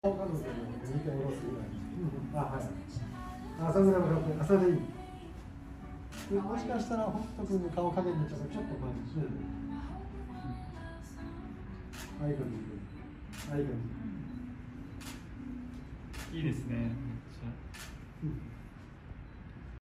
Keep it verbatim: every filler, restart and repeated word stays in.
彼女で見て下ろすぐらい。あ、はい。あ、そんぐらいの格好、あ、それでいい。もしかしたら、北斗君の顔加減でちょっとちょっと前にして。あ、いい感じ。あ、いい感じ。 いいですね。めっちゃ。 うん。